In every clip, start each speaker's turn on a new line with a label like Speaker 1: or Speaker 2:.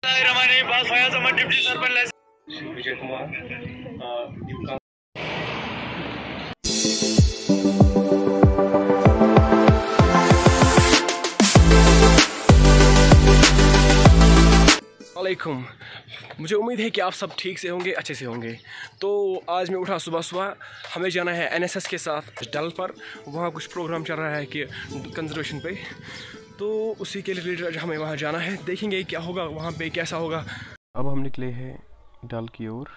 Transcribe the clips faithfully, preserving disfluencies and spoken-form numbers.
Speaker 1: विजय कुमार
Speaker 2: वालेकुम। मुझे उम्मीद है कि आप सब ठीक से होंगे, अच्छे से होंगे। तो आज मैं उठा सुबह सुबह, हमें जाना है एनएसएस के साथ डल पर। वहाँ कुछ प्रोग्राम चल रहा है कि कंजर्वेशन पे, तो उसी के रिलेटेड हमें वहाँ जाना है। देखेंगे क्या होगा वहाँ पे, कैसा होगा। अब हम निकले हैं डल की ओर।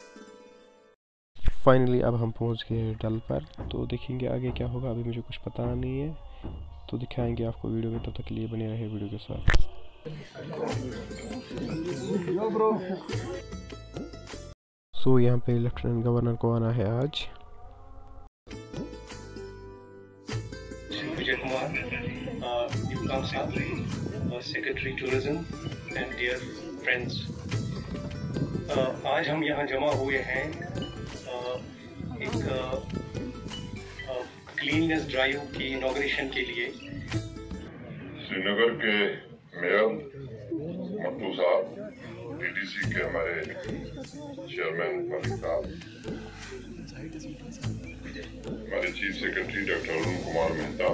Speaker 2: फाइनली अब हम पहुँच गए हैं डल पर, तो देखेंगे आगे क्या होगा। अभी मुझे कुछ पता नहीं है, तो दिखाएंगे आपको वीडियो में। तब तक के लिए बने रहे वीडियो के साथ। सो so, यहाँ पे लेफ्टिनेंट गवर्नर को आना है आज।
Speaker 1: विजय कुमार, यूकाम साहब, secretary tourism and dear friends, आज हम यहाँ जमा हुए हैं uh, एक क्लीननेस ड्राइव की इनॉग्रेशन के लिए।
Speaker 3: श्रीनगर के मेयर मत्तू साहब, डीडीसी के हमारे चेयरमैन मलिक साहब, हमारे chief secretary doctor Arun Kumar Mehta.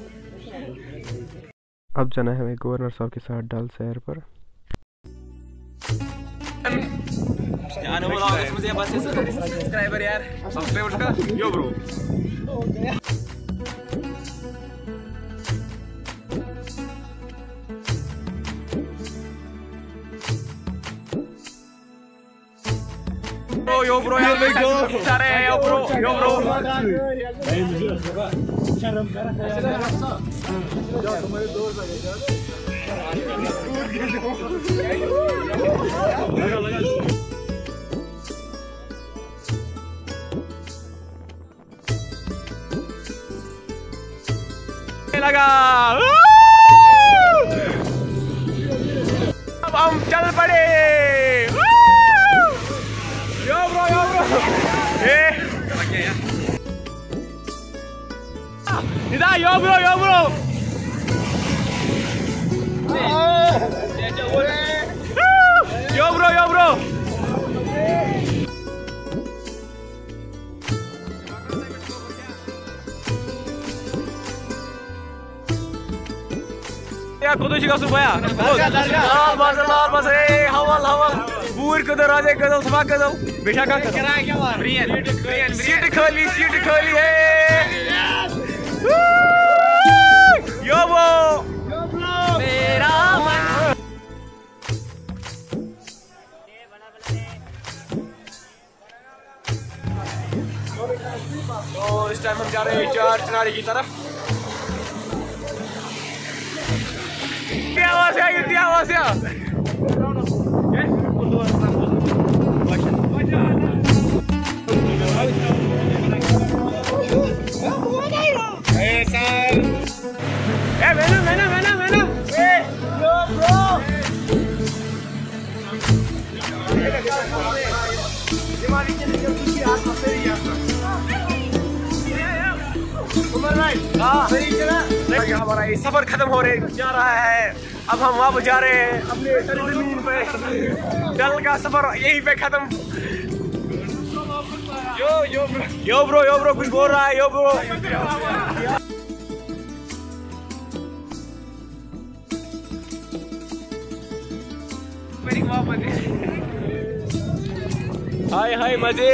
Speaker 2: अब जाना है हमें गवर्नर साहब के साथ डल शहर पर। सब्सक्राइबर यार, सब्सक्राइबर का yo bro. Yo bro, yo bro, cari yo bro, yo bro. लगा, अब हम चल पड़े। Yo bro, yo bro. Eh. Tidak, yo bro, yo bro. Yo bro, yo bro. Ya, kudu juga supaya. Lal bas, lal bas, eh, hawal, hawal. Bur ke दरवाजे कदम सफा कदम बेटा का किराया क्या मार सीट खाली सीट खाली है। यो वो मेरा मन। तो इस टाइम हम जा रहे हैं चार चिनारी की तरफ। क्या आवाज है, क्या आवाज है। Eh, mana, mana, mana, mana? Eh, yo, bro. हमारा ये सफर खत्म हो रहे जा रहा है। अब हम वापस जा रहे हैं अपने जमीन पे। डल का सफर यहीं पे खत्म। यो यो यो ब्रो, यो ब्रो कुछ बोल रहा है। यो ब्रो हाय हाय मजे।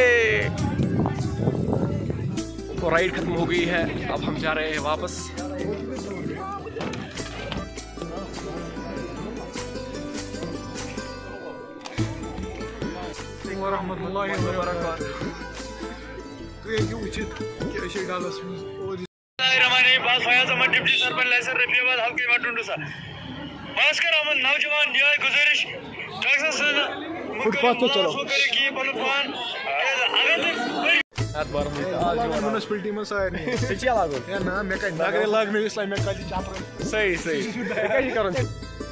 Speaker 2: तो राइड खत्म हो गई है, अब हम जा रहे हैं वापस। वरहमतुल्लाहि वबरकातुहू। तो ये उचित क्या शे डालस और हमारे पास फयाज अहमद डिप्टी सरपंच लैसर रफीआबाद हल्के मटुंडुसा भास्कर अहमद नौजवान न्याय गुजारिश फुटपाथ पे चलो की पलपान at बार में आज म्युनिसिपैलिटी में सारे नहीं सच्ची लागो या ना मैं कहीं नागरे लाग में इसलिए मैं कहीं चापर सही सही क्या ही करूं।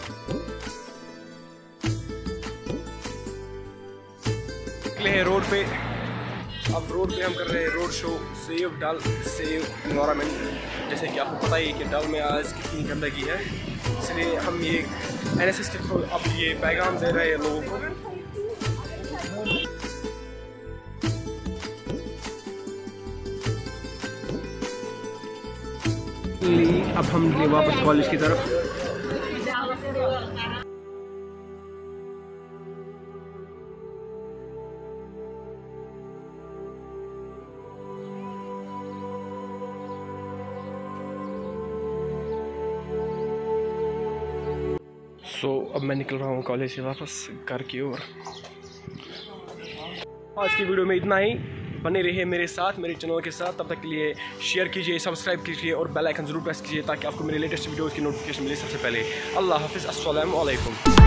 Speaker 2: निकले हैं रोड पे। अब रोड पे हम कर रहे हैं road show. Save Dal, save environment. जैसे कि आपको पता ही है कि डल में आज कितनी गंदगी है। इसलिए हम ये एन एस एस के थ्रू अब ये पैगाम दे रहे हैं लोगों को। अब हम निकले वापस कॉलेज की तरफ। सो so, अब मैं निकल रहा हूँ कॉलेज से वापस घर की ओर। आज की वीडियो में इतना ही। बने रहिए मेरे साथ, मेरे चैनल के साथ। तब तक के लिए शेयर कीजिए, सब्सक्राइब कीजिए और बेल आइकन जरूर प्रेस कीजिए ताकि आपको मेरे लेटेस्ट वीडियोज़ की नोटिफिकेशन मिले सबसे पहले। अल्लाह हाफिज़, अस्सलाम वालेकुम।